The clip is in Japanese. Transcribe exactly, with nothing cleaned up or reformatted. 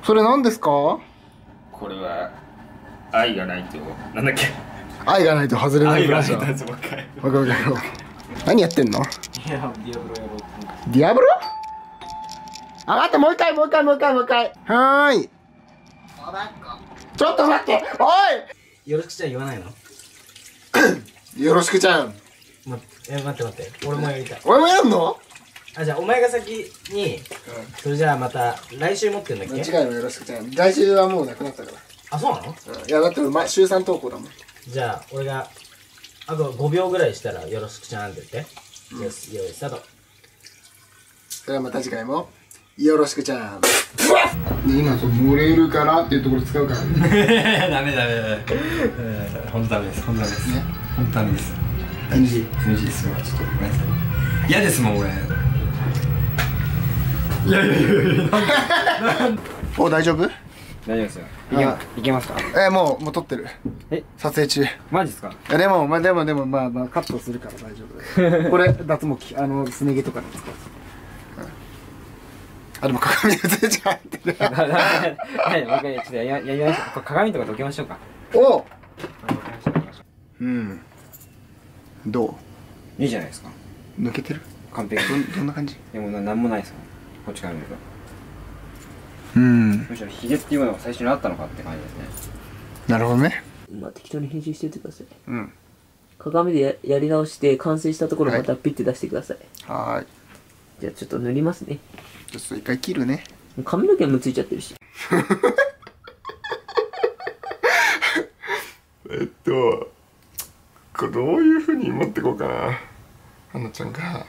それ何ですか？ これは愛がないとなんだっけ、 愛がないと外れないブラジャー。 愛がないともう一回わかるわかる。何やってんの？ いやディアブロやろうと思って。 ディアブロ？あ、待って、もう一回もう一回もう一回もう一回。はーい。ちょっと待って、おい。よろしくちゃん言わないの？ い。よろしくちゃん。 ま、え、待って待って、俺もやりたい。 俺もやんの？ あ、じゃあお前が先に、それじゃあまた来週持ってんだっけ？ 間違いのよろしくちゃん。来週はもうなくなったから。 あ、そうなの？ うん、いやだってま週さん投稿だもん。 じゃあ俺があとごびょうぐらいしたらよろしくちゃんって言って。うん、よし、よいスタート。 それはまた次回もよろしくちゃん。ね、今そう漏れるからっていうところ使うからね。 ダメダメダメ。本当ダメです。本当ダメです。ね。本当ダメです。 エヌジー。 エヌジー ですよ。ちょっとごめんなさい。嫌ですもん俺。いやいやいやいや。 お、大丈夫？ 大丈夫ですよ。いけま、いけますか？ えー、もうもう撮ってる。 え、 撮影中。 マジですか？ いやでもまあでもでもまあまあカットするから大丈夫だよ。これ脱毛器、あのすね毛とかに使う。あ、でも鏡映っちゃってる。 はい、もう一回ちょっとやややりましょう。鏡とかどけましょうか。 お。うん。どう？ いいじゃないですか。 抜けてる？ 完璧。 どどんな感じ？ でもななんもないですもん。こっちから見ると。 うん。 むしろヒゲっていうものが最初にあったのかって感じですね。 なるほどね。 まあ適当に編集しておいてください。 うん。 鏡で や, やり直して完成したところまたピッて出してください。 はーい。 じゃあちょっと塗りますね。 ちょっと一回切るね。 髪の毛もついちゃってるし。 えっとこれどういうふうに持ってこうかな。はなちゃんが